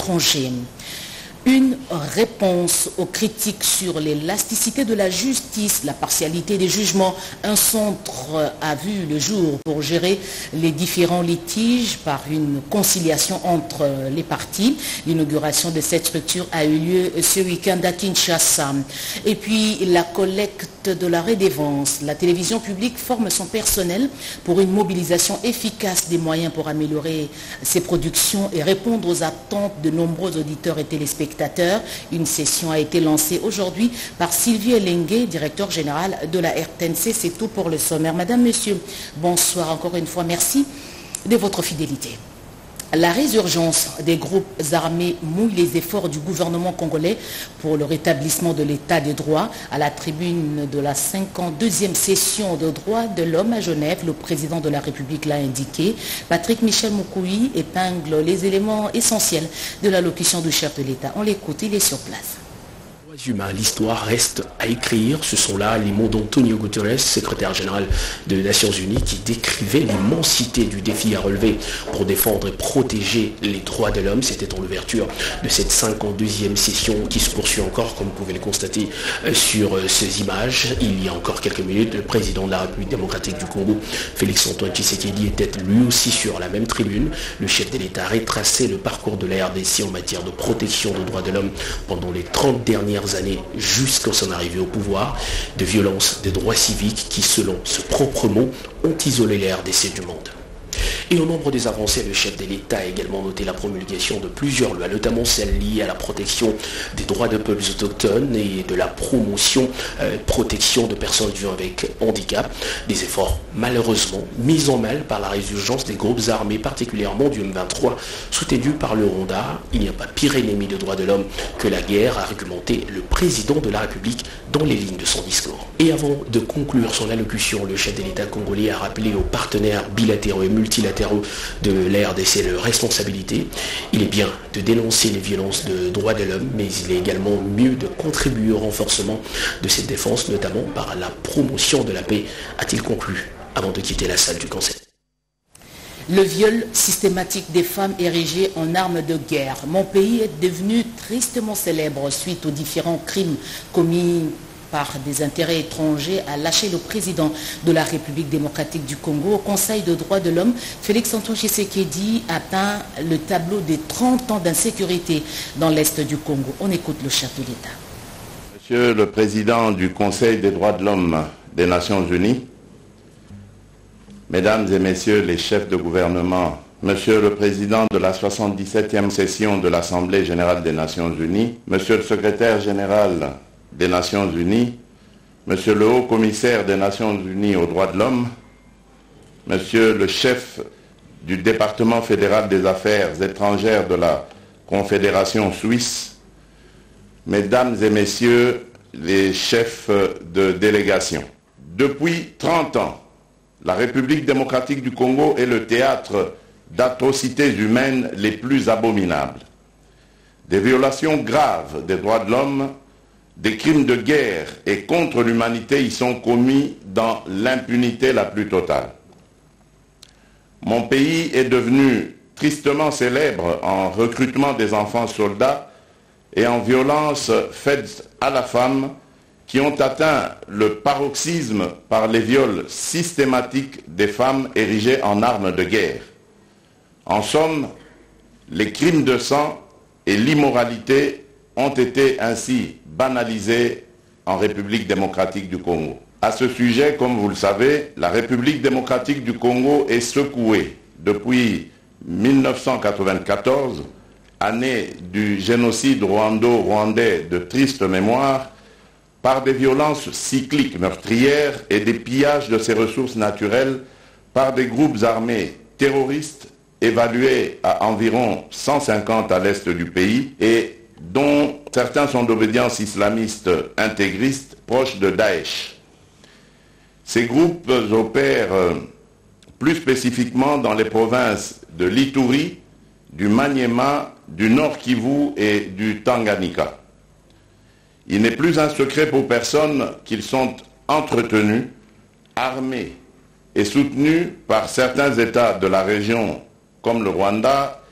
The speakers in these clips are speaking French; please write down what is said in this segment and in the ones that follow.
l'étranger. Une réponse aux critiques sur l'élasticité de la justice, la partialité des jugements. Un centre a vu le jour pour gérer les différents litiges par une conciliation entre les parties. L'inauguration de cette structure a eu lieu ce week-end à Kinshasa. Et puis la collecte de la redevance. La télévision publique forme son personnel pour une mobilisation efficace des moyens pour améliorer ses productions et répondre aux attentes de nombreux auditeurs et téléspectateurs. Une session a été lancée aujourd'hui par Sylvie Elengue, directeur général de la RTNC. C'est tout pour le sommaire. Madame, Monsieur, bonsoir encore une fois. Merci de votre fidélité. La résurgence des groupes armés mouille les efforts du gouvernement congolais pour le rétablissement de l'état des droits. À la tribune de la 52e session de droits de l'homme à Genève, le président de la République l'a indiqué. Patrick Michel Moukoui épingle les éléments essentiels de l'allocution du chef de l'État. On l'écoute, il est sur place. Humain, l'histoire reste à écrire. Ce sont là les mots d'Antonio Guterres, secrétaire général des Nations Unies, qui décrivait l'immensité du défi à relever pour défendre et protéger les droits de l'homme. C'était en l'ouverture de cette 52e session qui se poursuit encore, comme vous pouvez le constater sur ces images. Il y a encore quelques minutes, le président de la République démocratique du Congo, Félix-Antoine Tshisekedi, était lui aussi sur la même tribune. Le chef de l'État a retracé le parcours de la RDC en matière de protection des droits de l'homme pendant les 30 dernières années jusqu'à son arrivée au pouvoir, de violences des droits civiques qui, selon ce propre mot, ont isolé la RDC du monde. Et au nombre des avancées, le chef de l'État a également noté la promulgation de plusieurs lois, notamment celles liées à la protection des droits des peuples autochtones et de la protection de personnes vivant avec handicap. Des efforts malheureusement mis en mal par la résurgence des groupes armés, particulièrement du M23, soutenus par le Rwanda. Il n'y a pas pire ennemi des droits de l'homme que la guerre, a argumenté le président de la République dans les lignes de son discours. Et avant de conclure son allocution, le chef de l'État congolais a rappelé aux partenaires bilatéraux et multilatéraux de la RDC leur responsabilité. Il est bien de dénoncer les violences de droits de l'homme, mais il est également mieux de contribuer au renforcement de cette défense, notamment par la promotion de la paix, a-t-il conclu avant de quitter la salle du Conseil. Le viol systématique des femmes érigées en armes de guerre. Mon pays est devenu tristement célèbre suite aux différents crimes commis par des intérêts étrangers, a lâché le président de la République démocratique du Congo. Au Conseil de droits de l'homme, Félix-Antoine Tshisekedi a peint le tableau des 30 ans d'insécurité dans l'Est du Congo. On écoute le chef de l'État. Monsieur le Président du Conseil des droits de l'homme des Nations Unies, Mesdames et Messieurs les chefs de gouvernement, Monsieur le Président de la 77e session de l'Assemblée générale des Nations Unies, Monsieur le Secrétaire général des Nations Unies, Monsieur le Haut-Commissaire des Nations Unies aux droits de l'homme, Monsieur le chef du département fédéral des affaires étrangères de la Confédération suisse, Mesdames et Messieurs les chefs de délégation. Depuis 30 ans, la République démocratique du Congo est le théâtre d'atrocités humaines les plus abominables. Des violations graves des droits de l'homme, des crimes de guerre et contre l'humanité y sont commis dans l'impunité la plus totale. Mon pays est devenu tristement célèbre en recrutement des enfants soldats et en violences faites à la femme qui ont atteint le paroxysme par les viols systématiques des femmes érigées en armes de guerre. En somme, les crimes de sang et l'immoralité ont été ainsi banalisés en République démocratique du Congo. À ce sujet, comme vous le savez, la République démocratique du Congo est secouée depuis 1994, année du génocide rwando-rwandais de triste mémoire, par des violences cycliques meurtrières et des pillages de ses ressources naturelles par des groupes armés terroristes évalués à environ 150 à l'est du pays et dont certains sont d'obédience islamiste intégriste proches de Daesh. Ces groupes opèrent plus spécifiquement dans les provinces de l'Ituri, du Maniema, du Nord Kivu et du Tanganyika. Il n'est plus un secret pour personne qu'ils sont entretenus, armés et soutenus par certains États de la région comme le Rwanda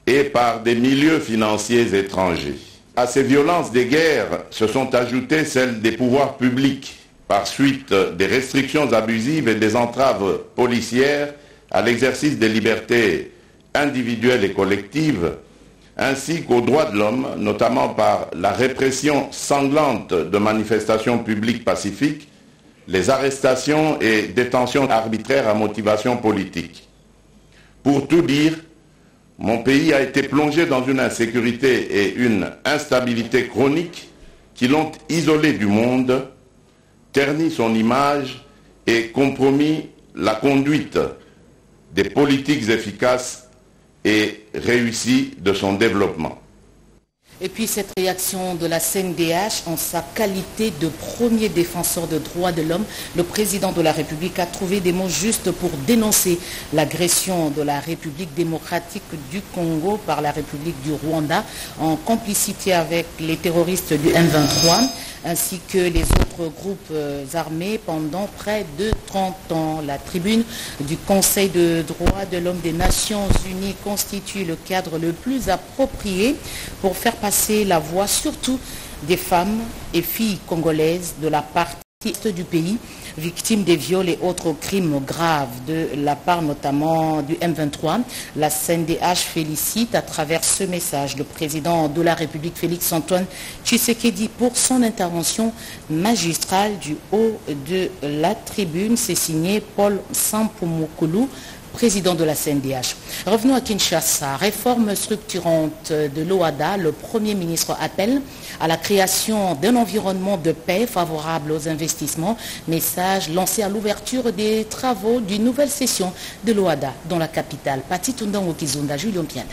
et par des milieux financiers étrangers. À ces violences des guerres se sont ajoutées celles des pouvoirs publics par suite des restrictions abusives et des entraves policières à l'exercice des libertés individuelles et collectives, ainsi qu'aux droits de l'homme, notamment par la répression sanglante de manifestations publiques pacifiques, les arrestations et détentions arbitraires à motivation politique. Pour tout dire, mon pays a été plongé dans une insécurité et une instabilité chroniques qui l'ont isolé du monde, terni son image et compromis la conduite des politiques efficaces et réussies de son développement. Et puis cette réaction de la CNDH en sa qualité de premier défenseur des droits de l'homme, le président de la République a trouvé des mots justes pour dénoncer l'agression de la République démocratique du Congo par la République du Rwanda en complicité avec les terroristes du M23 ainsi que les autres groupes armés pendant près de 30 ans. La tribune du Conseil de droits de l'homme des Nations Unies constitue le cadre le plus approprié pour faire passer la voix surtout des femmes et filles congolaises de la partie du pays, victimes des viols et autres crimes graves de la part notamment du M23. La CNDH félicite à travers ce message le président de la République Félix-Antoine Tshisekedi pour son intervention magistrale du haut de la tribune. C'est signé Paul Sampumukulu, président de la CNDH. Revenons à Kinshasa. Réforme structurante de l'OHADA. Le Premier ministre appelle à la création d'un environnement de paix favorable aux investissements. Message lancé à l'ouverture des travaux d'une nouvelle session de l'OHADA dans la capitale. Pati Tundango Kizunda, Julien Piana.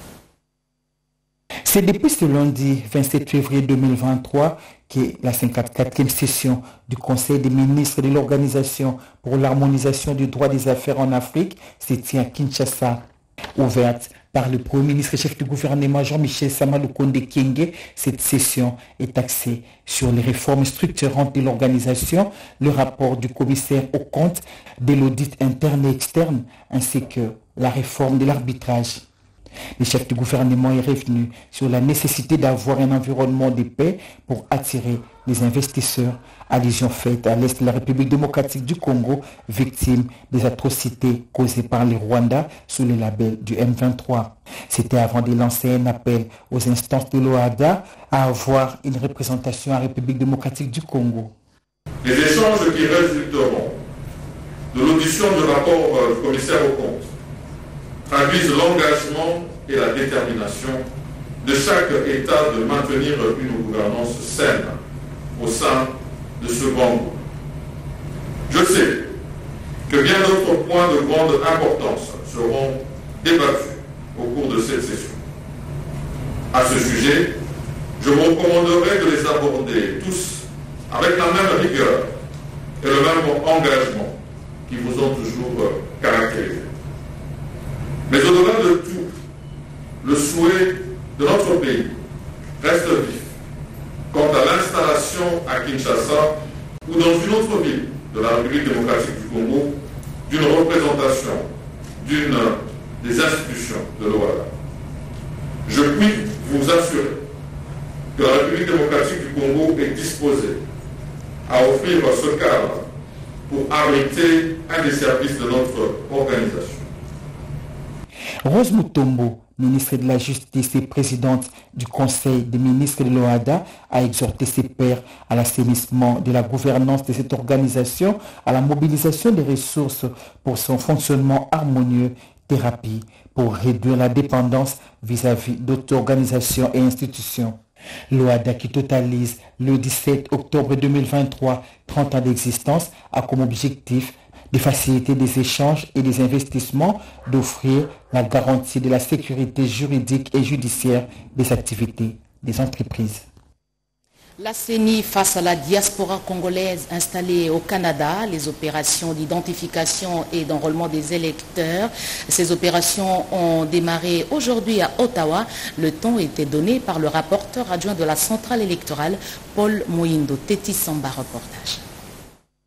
C'est depuis ce lundi 27 février 2023 que la 54e session du Conseil des ministres de l'Organisation pour l'harmonisation du droit des affaires en Afrique se tient à Kinshasa. Ouverte par le Premier ministre et chef du gouvernement Jean-Michel Sama Lukonde Kyenge, cette session est axée sur les réformes structurantes de l'organisation, le rapport du commissaire aux comptes, de l'audit interne et externe, ainsi que la réforme de l'arbitrage. Le chef du gouvernement est revenu sur la nécessité d'avoir un environnement de paix pour attirer les investisseurs. Allusion faite à l'est de la République démocratique du Congo, victime des atrocités causées par les Rwandais sous le label du M23. C'était avant de lancer un appel aux instances de l'OHADA à avoir une représentation en République démocratique du Congo. Les échanges qui résulteront de l'audition du rapport du commissaire aux comptes traduisent l'engagement et la détermination de chaque État de maintenir une gouvernance saine au sein de ce grand groupe. Je sais que bien d'autres points de grande importance seront débattus au cours de cette session. À ce sujet, je vous recommanderai de les aborder tous avec la même rigueur et le même engagement qui vous ont toujours caractérisé. Mais au-delà de tout, le souhait de notre pays reste vif quant à l'installation à Kinshasa ou dans une autre ville de la République démocratique du Congo d'une représentation d'une des institutions de l'OHADA. Je puis vous assurer que la République démocratique du Congo est disposée à offrir ce cadre pour abriter un des services de notre organisation. Rose Mutombo, ministre de la Justice et présidente du Conseil des ministres de l'OHADA, a exhorté ses pairs à l'assainissement de la gouvernance de cette organisation, à la mobilisation des ressources pour son fonctionnement harmonieux, thérapie pour réduire la dépendance vis-à-vis d'autres organisations et institutions. L'OHADA, qui totalise le 17 octobre 2023 30 ans d'existence, a comme objectif de faciliter des échanges et des investissements, d'offrir la garantie de la sécurité juridique et judiciaire des activités des entreprises. La CENI face à la diaspora congolaise installée au Canada, les opérations d'identification et d'enrôlement des électeurs. Ces opérations ont démarré aujourd'hui à Ottawa. Le temps était donné par le rapporteur adjoint de la centrale électorale, Paul Moindo. Téti Samba, reportage.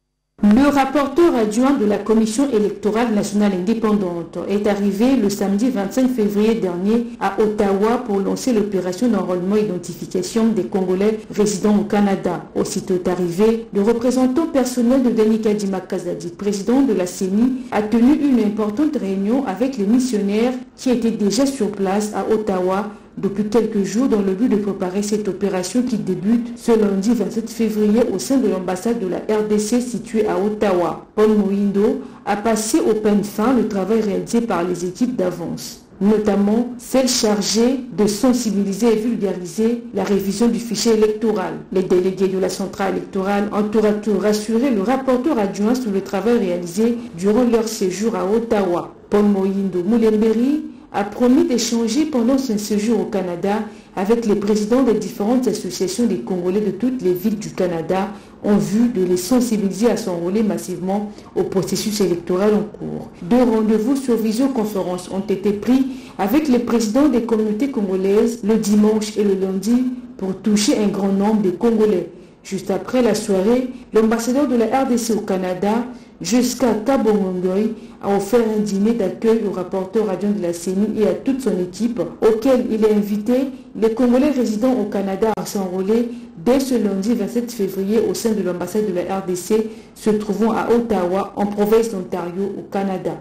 Le rapporteur adjoint de la Commission électorale nationale indépendante est arrivé le samedi 25 février dernier à Ottawa pour lancer l'opération d'enrôlement et d'identification des Congolais résidant au Canada. Aussitôt arrivé, le représentant personnel de Denis Kadima Kazadi, président de la CENI, a tenu une importante réunion avec les missionnaires qui étaient déjà sur place à Ottawa depuis quelques jours dans le but de préparer cette opération qui débute ce lundi 27 février au sein de l'ambassade de la RDC située à Ottawa. Paul Moïndo a passé au peigne fin le travail réalisé par les équipes d'avance, notamment celle chargée de sensibiliser et vulgariser la révision du fichier électoral. Les délégués de la centrale électorale ont tour à tour rassuré le rapporteur adjoint sur le travail réalisé durant leur séjour à Ottawa. Paul Moïndo Moulemberi a promis d'échanger pendant son séjour au Canada avec les présidents des différentes associations des Congolais de toutes les villes du Canada en vue de les sensibiliser à s'enrôler massivement au processus électoral en cours. 2 rendez-vous sur visioconférence ont été pris avec les présidents des communautés congolaises le dimanche et le lundi pour toucher un grand nombre de Congolais. Juste après la soirée, l'ambassadeur de la RDC au Canada, Jusqu'à Kabongongoy, a offert un dîner d'accueil au rapporteur adjoint de la CENI et à toute son équipe, auquel il a invité les Congolais résidant au Canada à s'enrôler dès ce lundi 27 février au sein de l'ambassade de la RDC se trouvant à Ottawa, en province d'Ontario, au Canada.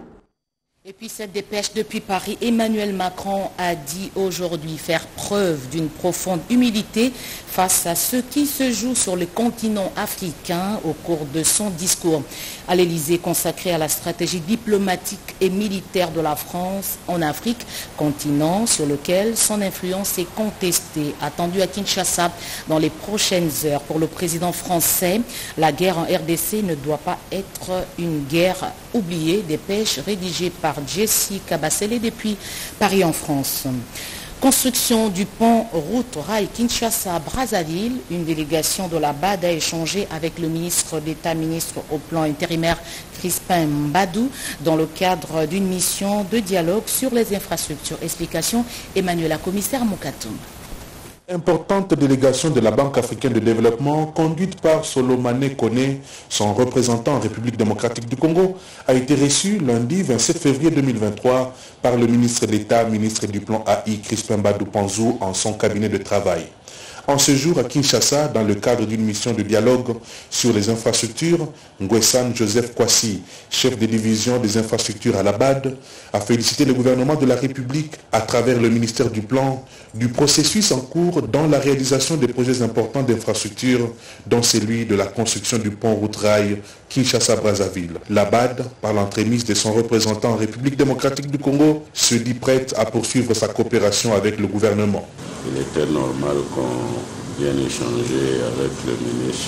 Et puis cette dépêche depuis Paris, Emmanuel Macron a dit aujourd'hui faire preuve d'une profonde humilité face à ce qui se joue sur le continent africain au cours de son discours à l'Elysée consacré à la stratégie diplomatique et militaire de la France en Afrique, continent sur lequel son influence est contestée. Attendu à Kinshasa dans les prochaines heures pour le président français, la guerre en RDC ne doit pas être une guerre oubliée, dépêche rédigée par Jessica Bassele depuis Paris en France. Construction du pont route rail Kinshasa-Brazzaville, une délégation de la BAD a échangé avec le ministre d'État, ministre au plan intérimaire Crispin Mbadou dans le cadre d'une mission de dialogue sur les infrastructures. Explication Emmanuela Commissaire Mokatoum. Importante délégation de la Banque africaine de développement, conduite par Solomane Kone, son représentant en République démocratique du Congo, a été reçue lundi 27 février 2023 par le ministre d'État, ministre du Plan AI, Crispin Mbadou Panzou, en son cabinet de travail. En ce jour à Kinshasa, dans le cadre d'une mission de dialogue sur les infrastructures, Nguessan Joseph Kwasi, chef de division des infrastructures à la BAD, a félicité le gouvernement de la République à travers le ministère du Plan du processus en cours dans la réalisation des projets importants d'infrastructures, dont celui de la construction du pont route-rail Kinshasa-Brazzaville. La BAD, par l'entremise de son représentant en République démocratique du Congo, se dit prête à poursuivre sa coopération avec le gouvernement. Il était normal qu'on vienne échanger avec le ministre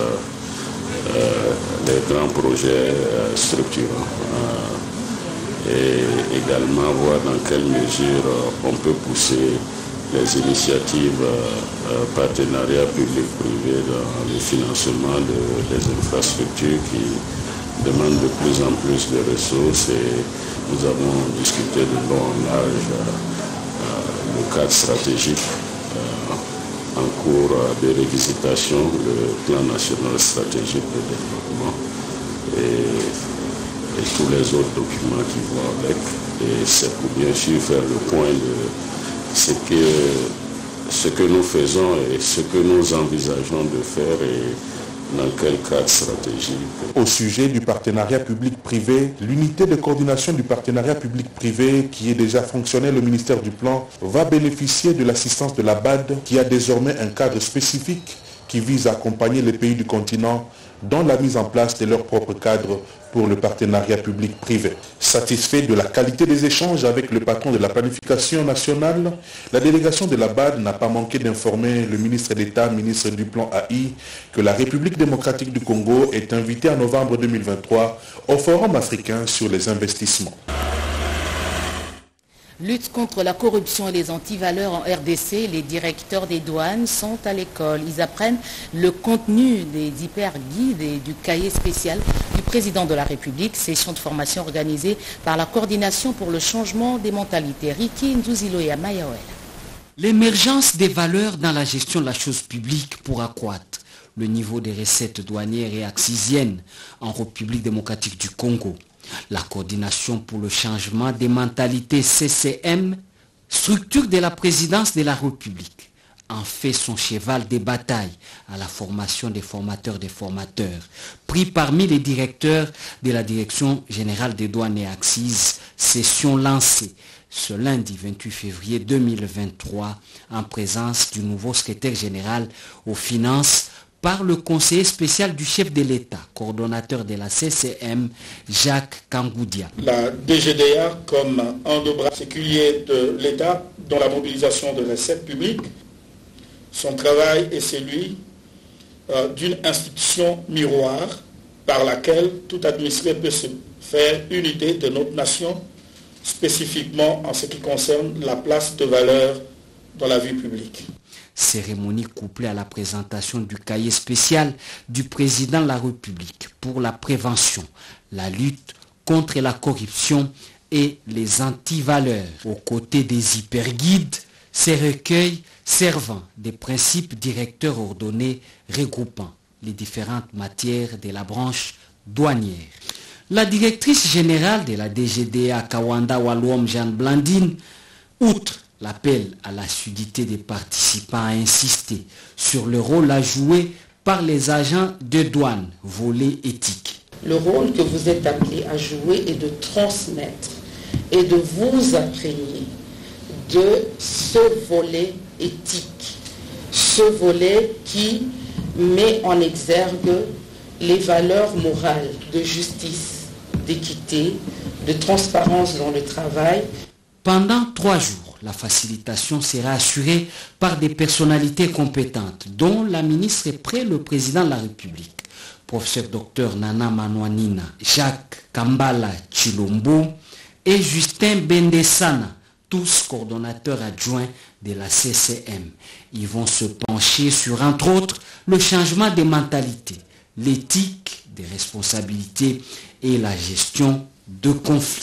sur les grands projets structurants et également voir dans quelle mesure on peut pousser les initiatives partenariat public-privé dans le financement des infrastructures qui demandent de plus en plus de ressources, et nous avons discuté de long en large le cadre stratégique en cours de revisitation, le plan national stratégique de développement et tous les autres documents qui vont avec. Et c'est pour bien sûr faire le point de ce que nous faisons et ce que nous envisageons de faire et dans quel cadre stratégique. Au sujet du partenariat public-privé, l'unité de coordination du partenariat public-privé qui est déjà fonctionnelle au ministère du Plan va bénéficier de l'assistance de la BAD qui a désormais un cadre spécifique qui vise à accompagner les pays du continent dans la mise en place de leur propre cadre pour le partenariat public-privé. Satisfait de la qualité des échanges avec le patron de la planification nationale, la délégation de la BAD n'a pas manqué d'informer le ministre d'État, ministre du Plan AI, que la République démocratique du Congo est invitée en novembre 2023 au Forum africain sur les investissements. Lutte contre la corruption et les antivaleurs en RDC, les directeurs des douanes sont à l'école. Ils apprennent le contenu des hyper-guides et du cahier spécial du président de la République, session de formation organisée par la coordination pour le changement des mentalités. Ricky Ndouzilo et Amayaouel. L'émergence des valeurs dans la gestion de la chose publique pour accroître le niveau des recettes douanières et accisiennes en République démocratique du Congo. La coordination pour le changement des mentalités CCM, structure de la présidence de la République, en fait son cheval de bataille à la formation des formateurs, pris parmi les directeurs de la Direction générale des douanes et accises, session lancée ce lundi 28 février 2023 en présence du nouveau secrétaire général aux finances par le conseiller spécial du chef de l'État, coordonnateur de la CCM, Jacques Kangoudia. La DGDA, comme un des bras séculiers de l'État dans la mobilisation de recettes publiques, son travail est celui d'une institution miroir par laquelle tout administré peut se faire une idée de notre nation, spécifiquement en ce qui concerne la place de valeur dans la vie publique. Cérémonie couplée à la présentation du cahier spécial du président de la République pour la prévention, la lutte contre la corruption et les antivaleurs. Aux côtés des hyperguides, ces recueils servant des principes directeurs ordonnés regroupant les différentes matières de la branche douanière. La directrice générale de la DGDA, Kawanda Waluom Jeanne Blandine, outre l'appel à l'assiduité des participants, a insisté sur le rôle à jouer par les agents de douane, volet éthique. Le rôle que vous êtes appelés à jouer est de transmettre et de vous imprégner de ce volet éthique, ce volet qui met en exergue les valeurs morales de justice, d'équité, de transparence dans le travail. Pendant 3 jours, la facilitation sera assurée par des personnalités compétentes, dont la ministre est près le président de la République, professeur Dr Nana Manouanina, Jacques Kambala Chilombo et Justin Bendesana, tous coordonnateurs adjoints de la CCM. Ils vont se pencher sur, entre autres, le changement des mentalités, l'éthique des responsabilités et la gestion de conflits.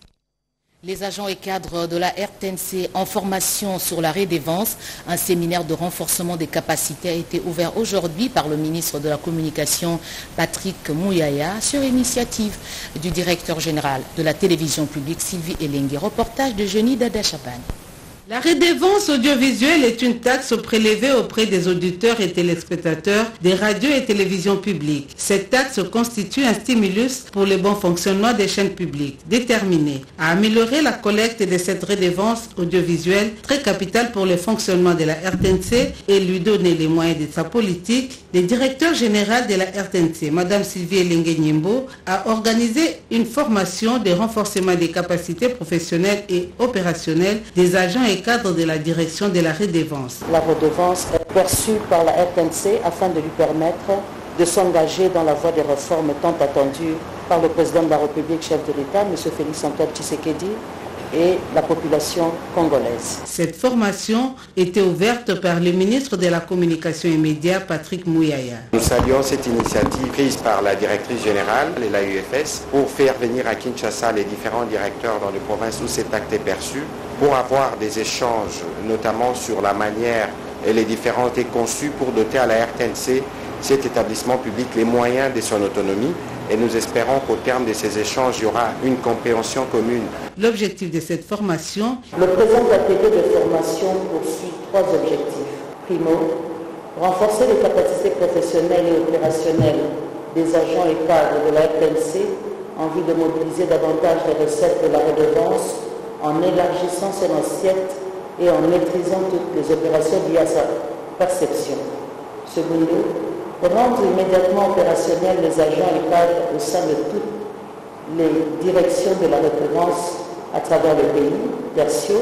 Les agents et cadres de la RTNC en formation sur la redevance, un séminaire de renforcement des capacités a été ouvert aujourd'hui par le ministre de la Communication Patrick Mouyaya sur initiative du directeur général de la télévision publique Sylvie Elengue. Reportage de Jenny Dada-Chaban. La redevance audiovisuelle est une taxe prélevée auprès des auditeurs et téléspectateurs des radios et télévisions publiques. Cette taxe constitue un stimulus pour le bon fonctionnement des chaînes publiques, déterminé à améliorer la collecte de cette redevance audiovisuelle, très capitale pour le fonctionnement de la RTNC, et lui donner les moyens de sa politique. Le directeur général de la RTNC, Mme Sylvie Elengue Nyembo, a organisé une formation de renforcement des capacités professionnelles et opérationnelles des agents et cadre de la direction de la redevance. La redevance est perçue par la RTNC afin de lui permettre de s'engager dans la voie des réformes tant attendues par le président de la République, chef de l'État, M. Félix-Antoine Tshisekedi, et la population congolaise. Cette formation était ouverte par le ministre de la Communication et Médias, Patrick Mouyaya. Nous saluons cette initiative prise par la directrice générale et la UFS pour faire venir à Kinshasa les différents directeurs dans les provinces où cet acte est perçu, pour avoir des échanges, notamment sur la manière et les différentes est conçues pour doter à la RTNC, cet établissement public, les moyens de son autonomie. Et nous espérons qu'au terme de ces échanges, il y aura une compréhension commune. L'objectif de cette formation... Le présent atelier de formation poursuit 3 objectifs. Primo, renforcer les capacités professionnelles et opérationnelles des agents et cadres de la RTNC en vue de mobiliser davantage les recettes de la redevance en élargissant son assiette et en maîtrisant toutes les opérations liées à sa perception. Secondo, rendre immédiatement opérationnels les agents et cadres au sein de toutes les directions de la redevance à travers le pays. Tertio,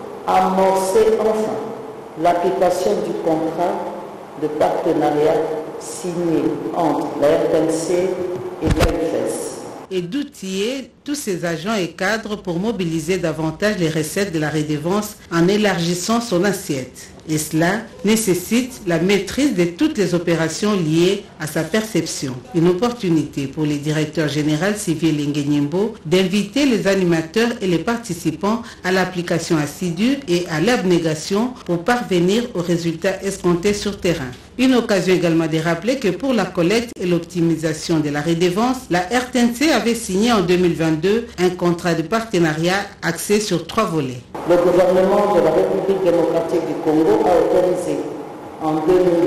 amorcer enfin l'application du contrat de partenariat signé entre la RTNC et l'UFS. Et d'outiller tous ces agents et cadres pour mobiliser davantage les recettes de la redevance en élargissant son assiette. Et cela nécessite la maîtrise de toutes les opérations liées à sa perception. Une opportunité pour les directeurs généraux civils Nguenyembo d'inviter les animateurs et les participants à l'application assidue et à l'abnégation pour parvenir aux résultats escomptés sur terrain. Une occasion également de rappeler que pour la collecte et l'optimisation de la redevance, la RTNC avait signé en 2022 un contrat de partenariat axé sur 3 volets. Le gouvernement de la République démocratique du Congo a autorisé en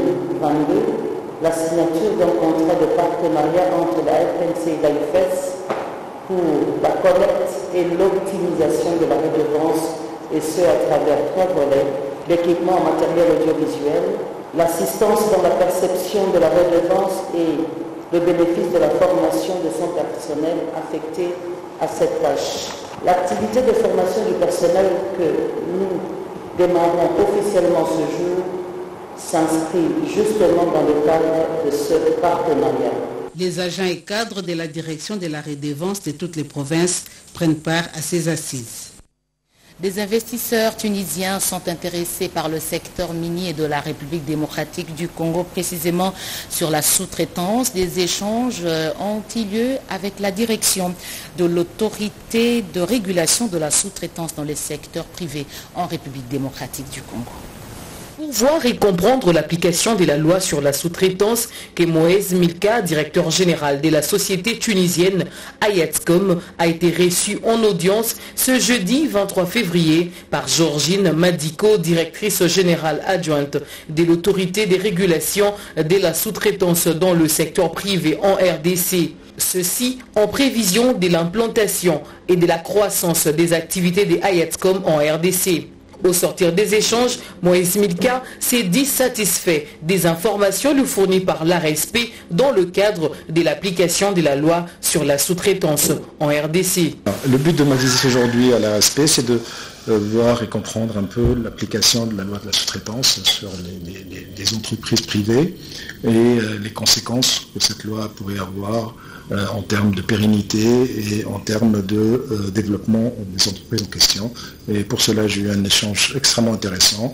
2022 la signature d'un contrat de partenariat entre la RTNC et l'AIFES pour la collecte et l'optimisation de la redevance, et ce à travers 3 volets: l'équipement en matériel audiovisuel, l'assistance dans la perception de la redevance et le bénéfice de la formation de son personnel affecté à cette tâche. L'activité de formation du personnel que nous démarrons officiellement ce jour s'inscrit justement dans le cadre de ce partenariat. Les agents et cadres de la direction de la redevance de toutes les provinces prennent part à ces assises. Des investisseurs tunisiens sont intéressés par le secteur minier de la République démocratique du Congo, précisément sur la sous-traitance. Des échanges ont eu lieu avec la direction de l'autorité de régulation de la sous-traitance dans les secteurs privés en République démocratique du Congo. Pour voir et comprendre l'application de la loi sur la sous-traitance, que Moïse Milka, directeur général de la société tunisienne Ayatscom, a été reçu en audience ce jeudi 23 février par Georgine Madiko, directrice générale adjointe de l'autorité de régulation de la sous-traitance dans le secteur privé en RDC. Ceci en prévision de l'implantation et de la croissance des activités de Ayatscom en RDC. Au sortir des échanges, Moïse Milka s'est dit satisfait des informations lui fournies par l'ARSP dans le cadre de l'application de la loi sur la sous-traitance en RDC. Le but de ma visite aujourd'hui à l'ARSP, c'est de voir et comprendre un peu l'application de la loi de la sous-traitance sur les entreprises privées et les conséquences que cette loi pourrait avoir en termes de pérennité et en termes de développement des entreprises en question. Et pour cela, j'ai eu un échange extrêmement intéressant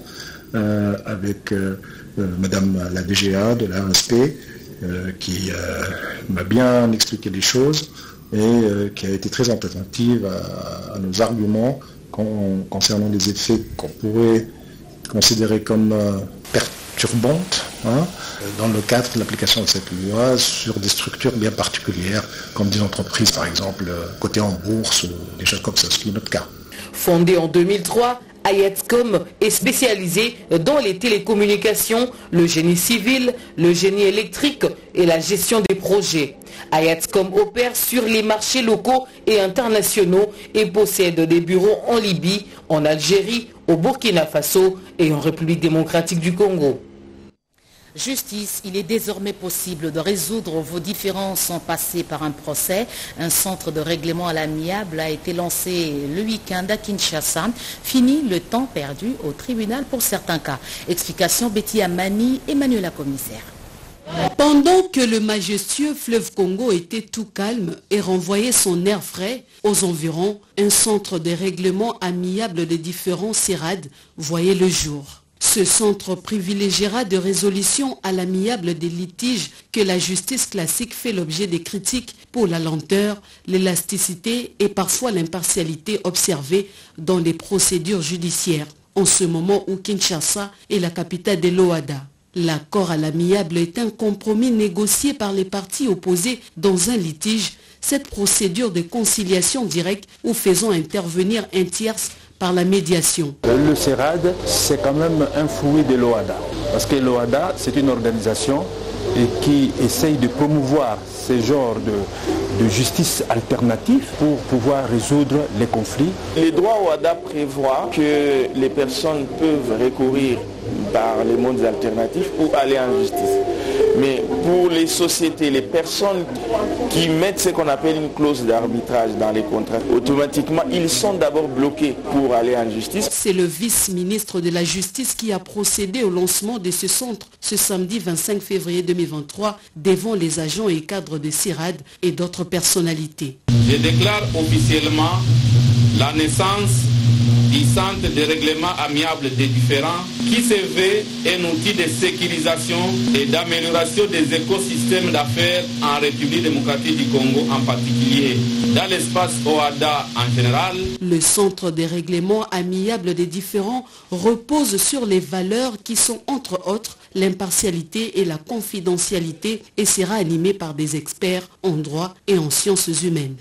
avec Madame la DGA de l'ARSP qui m'a bien expliqué les choses et qui a été très attentive à nos arguments concernant les effets qu'on pourrait considérer comme perturbantes dans le cadre de l'application de cette loi sur des structures bien particulières, comme des entreprises par exemple cotées en bourse ou des choses comme ça, ce qui est notre cas. Fondée en 2003, Ayatscom est spécialisée dans les télécommunications, le génie civil, le génie électrique et la gestion des projets. Ayatscom opère sur les marchés locaux et internationaux et possède des bureaux en Libye, en Algérie, au Burkina Faso et en République démocratique du Congo. Justice, il est désormais possible de résoudre vos différends sans passer par un procès. Un centre de règlement à l'amiable a été lancé le week-end à Kinshasa. Fini le temps perdu au tribunal pour certains cas. Explication Betty Amani, Emmanuel la commissaire. Pendant que le majestueux fleuve Congo était tout calme et renvoyait son air frais, aux environs, un centre de règlement amiable des différents CIRAD voyait le jour. Ce centre privilégiera de résolution à l'amiable des litiges que la justice classique fait l'objet des critiques pour la lenteur, l'élasticité et parfois l'impartialité observée dans les procédures judiciaires, en ce moment où Kinshasa est la capitale de l'OADA. L'accord à l'amiable est un compromis négocié par les parties opposées dans un litige, cette procédure de conciliation directe où faisons intervenir un tierce par la médiation. Le CIRAD, c'est quand même un fruit de l'OADA, parce que l'OADA, c'est une organisation qui essaye de promouvoir ce genre de justice alternative pour pouvoir résoudre les conflits. Les droits OADA prévoient que les personnes peuvent recourir par les modes alternatifs pour aller en justice. Mais pour les sociétés, les personnes qui mettent ce qu'on appelle une clause d'arbitrage dans les contrats, automatiquement, ils sont d'abord bloqués pour aller en justice. C'est le vice-ministre de la Justice qui a procédé au lancement de ce centre ce samedi 25 février 2023 devant les agents et cadres de CIRAD et d'autres personnalités. Je déclare officiellement la naissance du centre de règlement amiable des différends qui se veut un outil de sécurisation et d'amélioration des écosystèmes d'affaires en République démocratique du Congo en particulier, dans l'espace OADA en général. Le centre de règlement amiable des différends repose sur les valeurs qui sont entre autres l'impartialité et la confidentialité et sera animé par des experts en droit et en sciences humaines.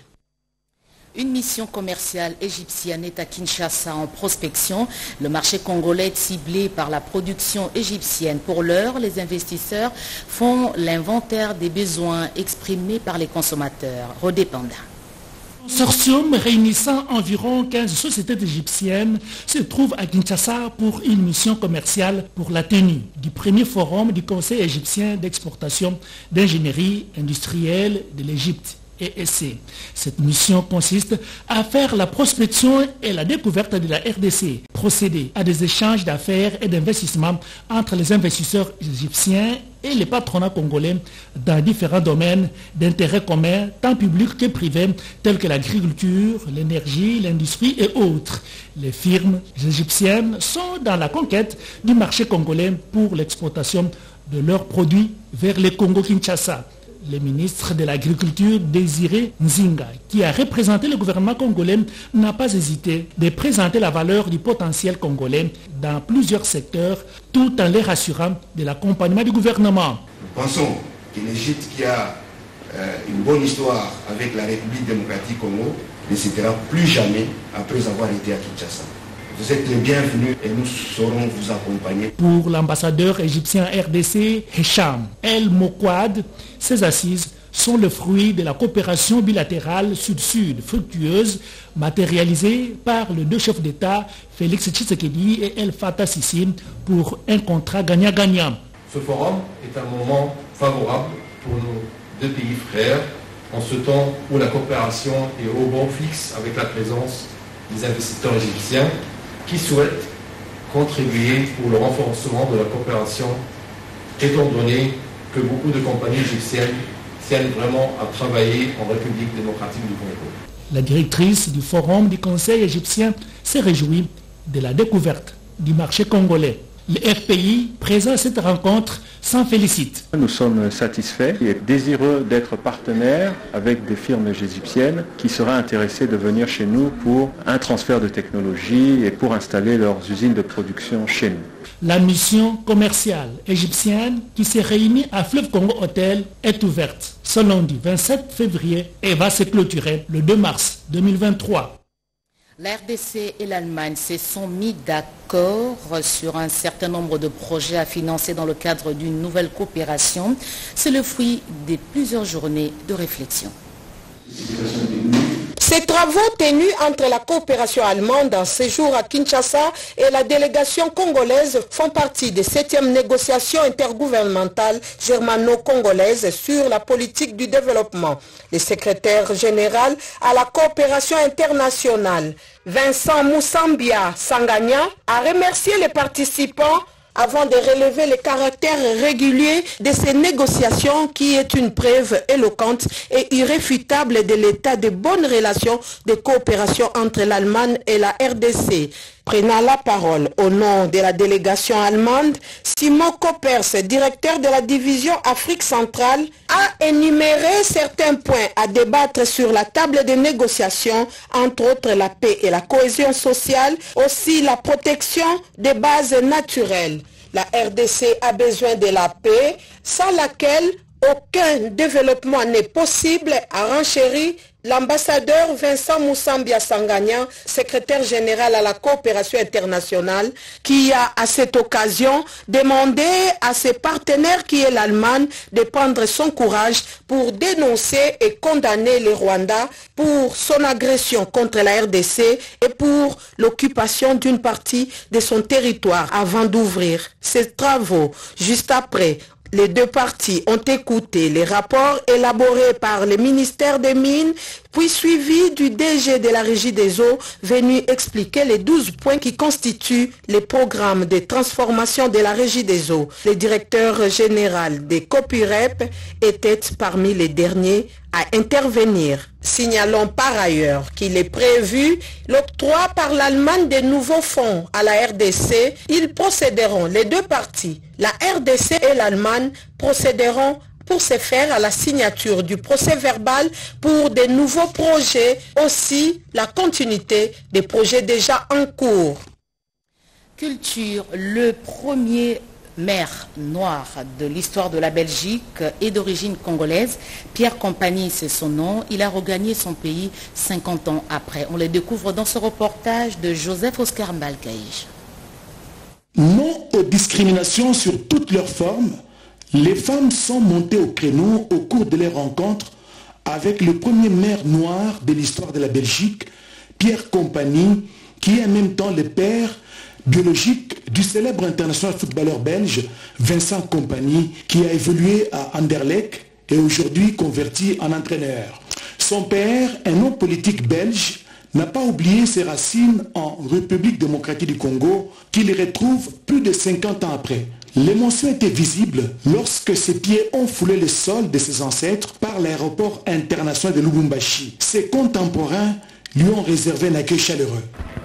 Une mission commerciale égyptienne est à Kinshasa en prospection. Le marché congolais est ciblé par la production égyptienne. Pour l'heure, les investisseurs font l'inventaire des besoins exprimés par les consommateurs. Rodépanda. Un consortium réunissant environ 15 sociétés égyptiennes se trouve à Kinshasa pour une mission commerciale pour la tenue du premier forum du Conseil égyptien d'exportation d'ingénierie industrielle de l'Égypte. ESC. Cette mission consiste à faire la prospection et la découverte de la RDC, procéder à des échanges d'affaires et d'investissements entre les investisseurs égyptiens et les patronats congolais dans différents domaines d'intérêt commun, tant publics que privés, tels que l'agriculture, l'énergie, l'industrie et autres. Les firmes égyptiennes sont dans la conquête du marché congolais pour l'exportation de leurs produits vers le Congo-Kinshasa. Le ministre de l'Agriculture, Désiré Nzinga, qui a représenté le gouvernement congolais, n'a pas hésité de présenter la valeur du potentiel congolais dans plusieurs secteurs, tout en les rassurant de l'accompagnement du gouvernement. Nous pensons que l'Égypte, qui a une bonne histoire avec la République démocratique Congo, ne s'éteindra plus jamais après avoir été à Kinshasa. Vous êtes les bienvenus et nous saurons vous accompagner. Pour l'ambassadeur égyptien RDC, Hicham El Mokwad, ces assises sont le fruit de la coopération bilatérale sud-sud fructueuse matérialisée par les deux chefs d'État, Félix Tshisekedi et El Fattah Sissi, pour un contrat gagnant-gagnant. Ce forum est un moment favorable pour nos deux pays frères, en ce temps où la coopération est au bon fixe avec la présence des investisseurs égyptiens qui souhaitent contribuer pour le renforcement de la coopération, étant donné que beaucoup de compagnies égyptiennes tiennent vraiment à travailler en République démocratique du Congo. La directrice du Forum du Conseil égyptien s'est réjouie de la découverte du marché congolais. Le FPI, présent à cette rencontre, s'en félicite. Nous sommes satisfaits et désireux d'être partenaires avec des firmes égyptiennes qui seraient intéressées de venir chez nous pour un transfert de technologie et pour installer leurs usines de production chez nous. La mission commerciale égyptienne qui s'est réunie à Fleuve Congo Hotel est ouverte ce lundi 27 février et va se clôturer le 2 mars 2023. La RDC et l'Allemagne se sont mis d'accord sur un certain nombre de projets à financer dans le cadre d'une nouvelle coopération. C'est le fruit de plusieurs journées de réflexion. Ces travaux tenus entre la coopération allemande en séjour à Kinshasa et la délégation congolaise font partie des 7e négociations intergouvernementales germano-congolaises sur la politique du développement. Le secrétaire général à la coopération internationale, Vincent Moussambia Sanganya, a remercié les participants avant de relever le caractère régulier de ces négociations qui est une preuve éloquente et irréfutable de l'état de bonnes relations de coopération entre l'Allemagne et la RDC. Prenant la parole au nom de la délégation allemande, Simon Koppers, directeur de la division Afrique centrale, a énuméré certains points à débattre sur la table de négociation, entre autres la paix et la cohésion sociale, aussi la protection des bases naturelles. La RDC a besoin de la paix, sans laquelle aucun développement n'est possible, a renchéri l'ambassadeur Vincent Moussambia Sanganya, secrétaire général à la coopération internationale, qui a à cette occasion demandé à ses partenaires qui est l'Allemagne de prendre son courage pour dénoncer et condamner le Rwanda pour son agression contre la RDC et pour l'occupation d'une partie de son territoire avant d'ouvrir ses travaux. Juste après, les deux parties ont écouté les rapports élaborés par le ministère des Mines, puis suivi du DG de la Régie des eaux venu expliquer les 12 points qui constituent les programmes de transformation de la Régie des eaux. Le directeur général des COPUREP était parmi les derniers à intervenir. Signalons par ailleurs qu'il est prévu l'octroi par l'Allemagne de nouveaux fonds à la RDC. Ils procéderont, les deux parties, la RDC et l'Allemagne procéderont pour se faire à la signature du procès verbal pour de nouveaux projets, aussi la continuité des projets déjà en cours. Culture, le premier maire noir de l'histoire de la Belgique est d'origine congolaise. Pierre Compagnie, c'est son nom. Il a regagné son pays 50 ans après. On le découvre dans ce reportage de Joseph Oscar Mbalkaïch. Non aux discriminations sur toutes leurs formes, les femmes sont montées au créneau au cours de leur rencontre avec le premier maire noir de l'histoire de la Belgique, Pierre Compagnie, qui est en même temps le père biologique du célèbre international footballeur belge Vincent Compagnie, qui a évolué à Anderlecht et aujourd'hui converti en entraîneur. Son père, un homme politique belge, n'a pas oublié ses racines en République démocratique du Congo, qu'il retrouve plus de 50 ans après. L'émotion était visible lorsque ses pieds ont foulé le sol de ses ancêtres par l'aéroport international de Lubumbashi. Ses contemporains lui ont réservé un accueil chaleureux.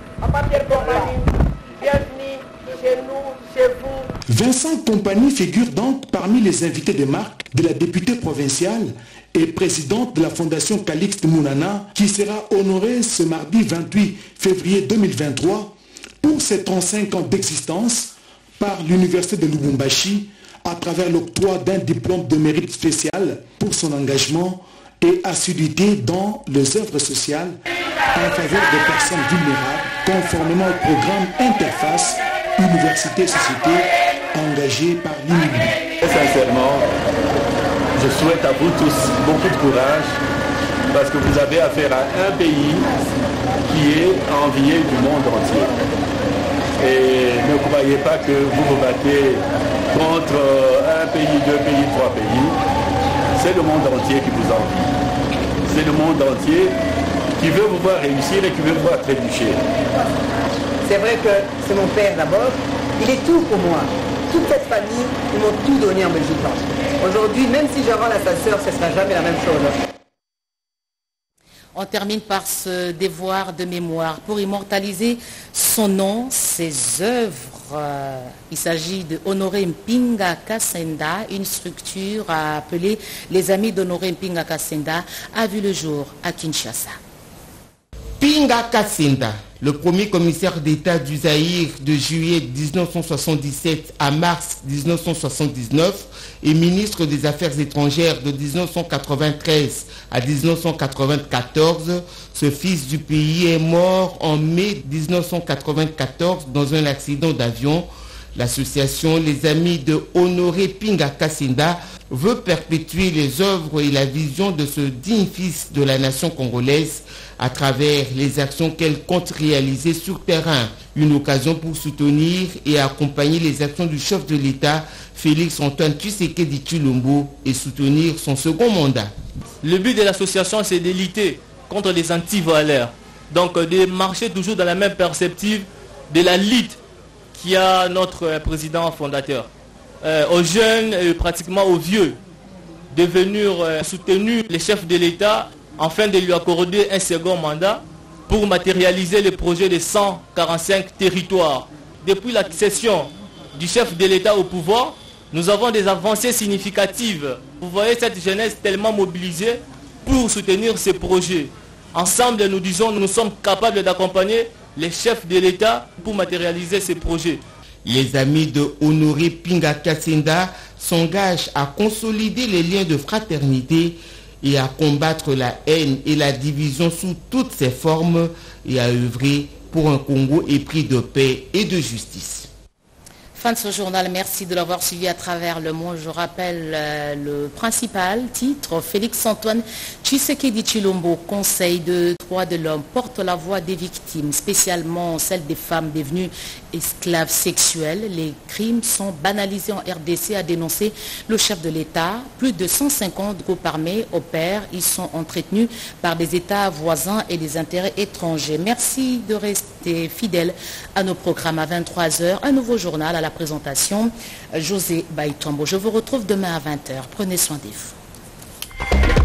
Bienvenue chez nous, chez vous. Vincent Compagnie figure donc parmi les invités de marque de la députée provinciale et présidente de la Fondation Calixte Mounana, qui sera honorée ce mardi 28 février 2023 pour ses 35 ans d'existence par l'Université de Lubumbashi à travers l'octroi d'un diplôme de mérite spécial pour son engagement et assiduité dans les œuvres sociales en faveur des personnes vulnérables, conformément au programme Interface Université-Société engagé par l'UNILU. Sincèrement, je souhaite à vous tous beaucoup de courage parce que vous avez affaire à un pays qui est envié du monde entier. Et ne croyez pas que vous vous battez contre un pays, deux pays, trois pays. C'est le monde entier qui vous envie. C'est le monde entier qui veut vous voir réussir et qui veut vous voir trébucher. C'est vrai que c'est mon père d'abord. Il est tout pour moi. Toute cette famille, ils m'ont tout donné en Belgique. Aujourd'hui, même si je rends à sa sœur, ce ne sera jamais la même chose. On termine par ce devoir de mémoire pour immortaliser son nom, ses œuvres. Il s'agit de Honoré Mpinga Kasenda, une structure appelée les Amis d'Honoré Mpinga Kasenda, a vu le jour à Kinshasa. Mpinga Kasenda, le premier commissaire d'État du Zaïre de juillet 1977 à mars 1979 et ministre des Affaires étrangères de 1993 à 1994, ce fils du pays est mort en mai 1994 dans un accident d'avion. L'association Les Amis de Honoré Mpinga Kasenda veut perpétuer les œuvres et la vision de ce digne fils de la nation congolaise à travers les actions qu'elle compte réaliser sur terrain. Une occasion pour soutenir et accompagner les actions du chef de l'État, Félix Antoine Tshisekedi Tshilombo, et soutenir son second mandat. Le but de l'association, c'est de lutter contre les anti-valeurs. Donc de marcher toujours dans la même perspective de la lutte qui a notre président fondateur. Aux jeunes et pratiquement aux vieux, de venir soutenir les chefs de l'État afin de lui accorder un second mandat pour matérialiser le projet de 145 territoires. Depuis l'accession du chef de l'État au pouvoir, nous avons des avancées significatives. Vous voyez cette jeunesse tellement mobilisée pour soutenir ces projets. Ensemble, nous disons, nous sommes capables d'accompagner les chefs de l'État pour matérialiser ces projets. Les Amis de Honoré Mpinga Kasenda s'engagent à consolider les liens de fraternité et à combattre la haine et la division sous toutes ses formes et à œuvrer pour un Congo épris de paix et de justice. Fin de ce journal, merci de l'avoir suivi à travers le monde. Je rappelle le principal titre. Félix Antoine Tshisekedi Tshilombo, Conseil de droits de l'homme, porte la voix des victimes, spécialement celle des femmes devenues esclaves sexuels. Les crimes sont banalisés en RDC, a dénoncé le chef de l'État. Plus de 150 groupes armés opèrent. Ils sont entretenus par des États voisins et des intérêts étrangers. Merci de rester fidèles à nos programmes. À 23h, un nouveau journal à la présentation. José Baïtombo. Je vous retrouve demain à 20h. Prenez soin de vous.